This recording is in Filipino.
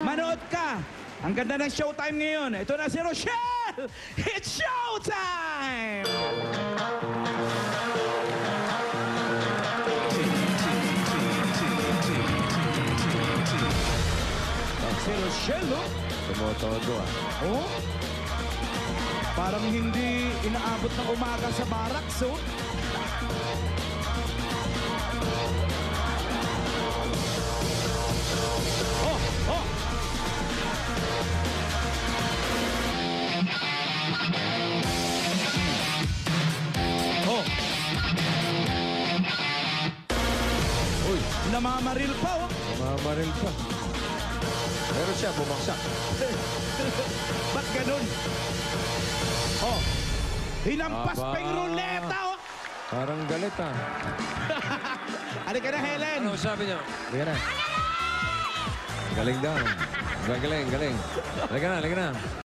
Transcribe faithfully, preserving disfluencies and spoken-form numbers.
Manood ka. Ang ganda ng showtime ngayon. Ito na si Rochelle. It's showtime! Si Rochelle, oh. Tumotodo ah. Oh? Parang hindi inaabot ng umaga sa barracks, oh. Oh, oh. Oh. Uy, Namamaril pa, oh. mamaril pa. Pero siya, bumaksak. Ba't ganun? Oh. Hinampas Aba. pa yung ruleta, oh. Parang galit ah. Halika na, Helen. Ano sabi niyo? Halika na. Galing daw. Galing, galing. Halika na, halika na.